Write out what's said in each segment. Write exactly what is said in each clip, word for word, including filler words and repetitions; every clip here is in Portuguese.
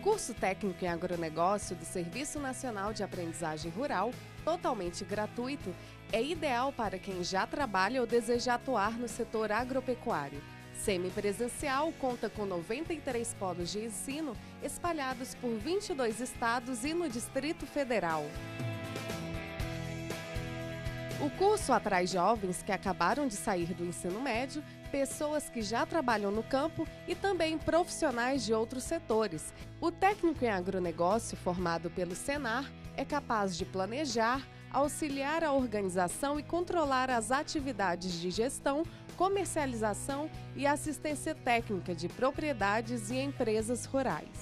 curso técnico em agronegócio do Serviço Nacional de Aprendizagem Rural, totalmente gratuito, é ideal para quem já trabalha ou deseja atuar no setor agropecuário. Semipresencial, conta com noventa e três polos de ensino espalhados por vinte e dois estados e no Distrito Federal. O curso atrai jovens que acabaram de sair do ensino médio, pessoas que já trabalham no campo e também profissionais de outros setores. O técnico em agronegócio formado pelo Senar é capaz de planejar, auxiliar a organização e controlar as atividades de gestão, comercialização e assistência técnica de propriedades e empresas rurais.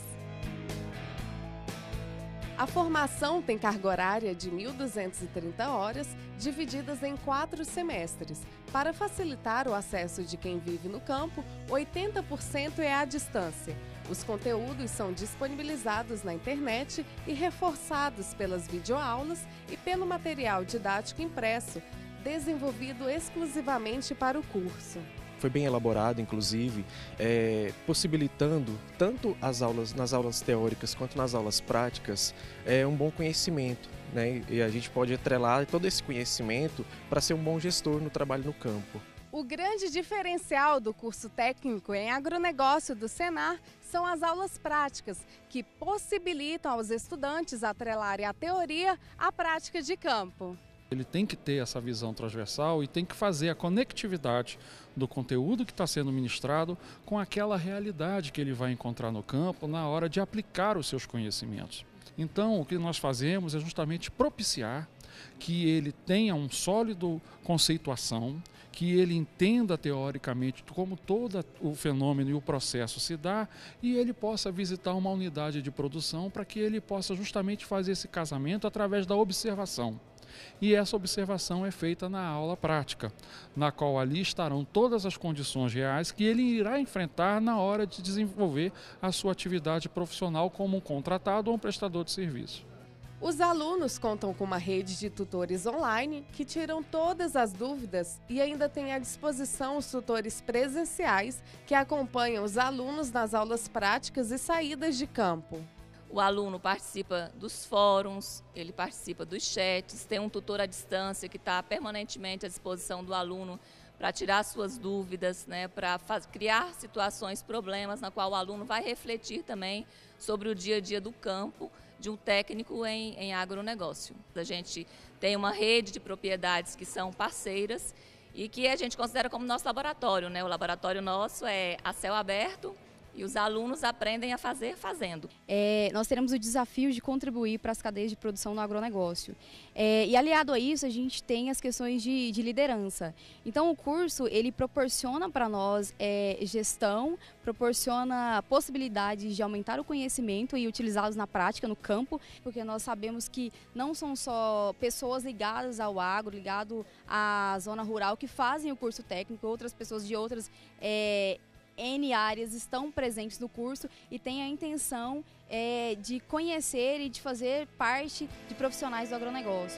A formação tem carga horária de mil duzentas e trinta horas, divididas em quatro semestres. Para facilitar o acesso de quem vive no campo, oitenta por cento é à distância. Os conteúdos são disponibilizados na internet e reforçados pelas videoaulas e pelo material didático impresso, desenvolvido exclusivamente para o curso. Foi bem elaborado, inclusive, é, possibilitando tanto as aulas, nas aulas teóricas quanto nas aulas práticas, é, um bom conhecimento, né? E a gente pode atrelar todo esse conhecimento para ser um bom gestor no trabalho no campo. O grande diferencial do curso técnico em agronegócio do Senar são as aulas práticas, que possibilitam aos estudantes atrelarem a teoria à prática de campo. Ele tem que ter essa visão transversal e tem que fazer a conectividade do conteúdo que está sendo ministrado com aquela realidade que ele vai encontrar no campo na hora de aplicar os seus conhecimentos. Então, o que nós fazemos é justamente propiciar que ele tenha um sólido conceituação, que ele entenda teoricamente como todo o fenômeno e o processo se dá e ele possa visitar uma unidade de produção para que ele possa justamente fazer esse casamento através da observação. E essa observação é feita na aula prática, na qual ali estarão todas as condições reais que ele irá enfrentar na hora de desenvolver a sua atividade profissional como um contratado ou um prestador de serviço. Os alunos contam com uma rede de tutores online que tiram todas as dúvidas e ainda têm à disposição os tutores presenciais que acompanham os alunos nas aulas práticas e saídas de campo. O aluno participa dos fóruns, ele participa dos chats, tem um tutor à distância que está permanentemente à disposição do aluno para tirar suas dúvidas, né, para criar situações, problemas, na qual o aluno vai refletir também sobre o dia a dia do campo de um técnico em, em agronegócio. A gente tem uma rede de propriedades que são parceiras e que a gente considera como nosso laboratório, né? O laboratório nosso é a céu aberto, e os alunos aprendem a fazer fazendo. É, nós teremos o desafio de contribuir para as cadeias de produção no agronegócio. É, e aliado a isso, a gente tem as questões de, de liderança. Então o curso, ele proporciona para nós é, gestão, proporciona possibilidades de aumentar o conhecimento e utilizá-los na prática, no campo, porque nós sabemos que não são só pessoas ligadas ao agro, ligadas à zona rural que fazem o curso técnico, outras pessoas de outras é, N áreas estão presentes no curso e têm a intenção é, de conhecer e de fazer parte de profissionais do agronegócio.